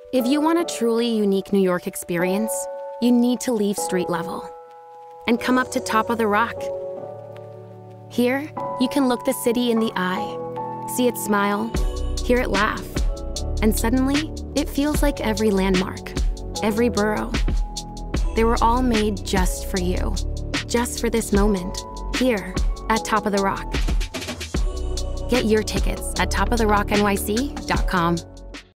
If you want a truly unique New York experience, you need to leave street level and come up to Top of the Rock. Here, you can look the city in the eye, see it smile, hear it laugh, and suddenly, it feels like every landmark, every borough, they were all made just for you, just for this moment, here at Top of the Rock. Get your tickets at topoftherocknyc.com.